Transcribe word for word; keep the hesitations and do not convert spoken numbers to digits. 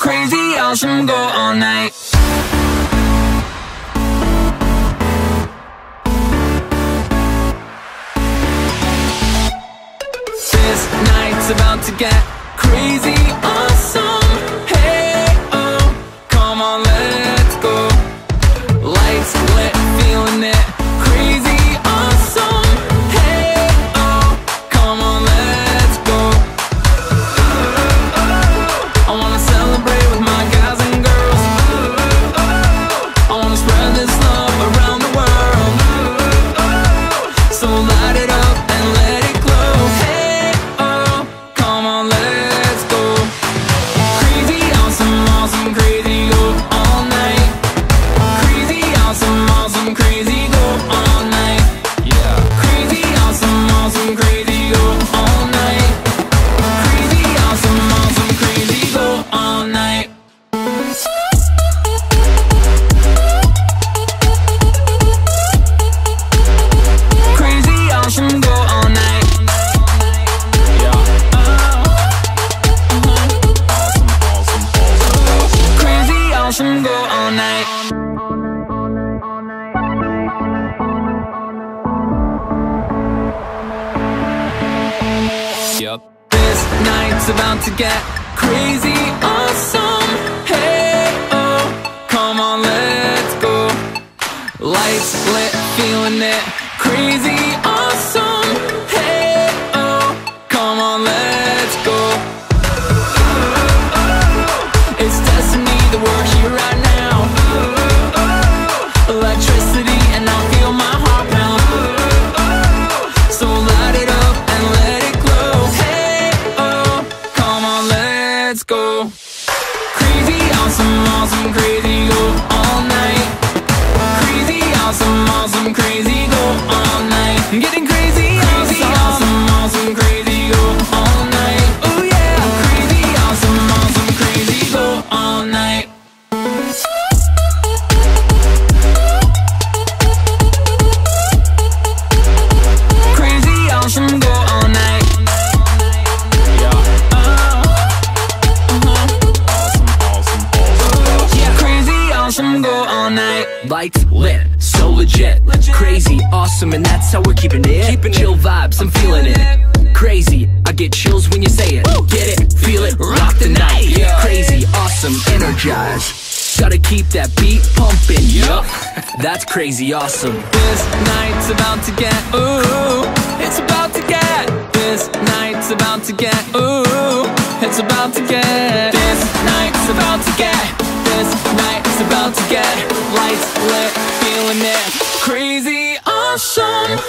Crazy, awesome, go all night. This night's about to get crazy, awesome. Hey, oh, come on, let's go. Lights lit, feeling it. Crazy, awesome. Hey, oh, come on, let's go. I wanna celebrate with my guys and girls. I wanna spread this love around the world. So light it up and let it glow. Hey, oh, come on, let's go. Crazy, awesome, awesome, crazy, go all night. Crazy, awesome, awesome, crazy, go all night. Yeah. Crazy, awesome, awesome, crazy, go all night. Crazy, awesome, awesome, crazy, go all night. Crazy, awesome, go all night. Yeah. Crazy, awesome, go all night. Yep. This night's about to get crazy, awesome. Hey, oh, come on, let's go. Lights lit, feeling it. Crazy, awesome. Hey, oh, come on, let's go. It's destiny that we're here right now. Electricity, and I feel my heart pound. So light it up and let it glow. Hey, oh, come on, let's go. Crazy, awesome, awesome, crazy, go all night. Crazy, awesome, awesome, crazy, go all night. I'm getting crazy, crazy, awesome, awesome, crazy, go all night. Oh yeah, crazy, awesome, awesome, crazy, go all night. Crazy, awesome, go all night. Yeah. Uh-huh. Yeah, crazy, awesome, go all night. Lights lit, so legit. Crazy, awesome, and that's how we're keeping it. Keeping Chill it. Vibes, I'm feeling it. Crazy, I get chills when you say it. Get it, feel it, rock the night. Yeah. Crazy, awesome, energize. Gotta keep that beat pumping. Yup, that's crazy, awesome. This night's about to get, ooh, it's about to get. This night's about to get, ooh, it's about to get. This night's about to get. This night's about to get. Lights lit, feeling it. Crazy, awesome.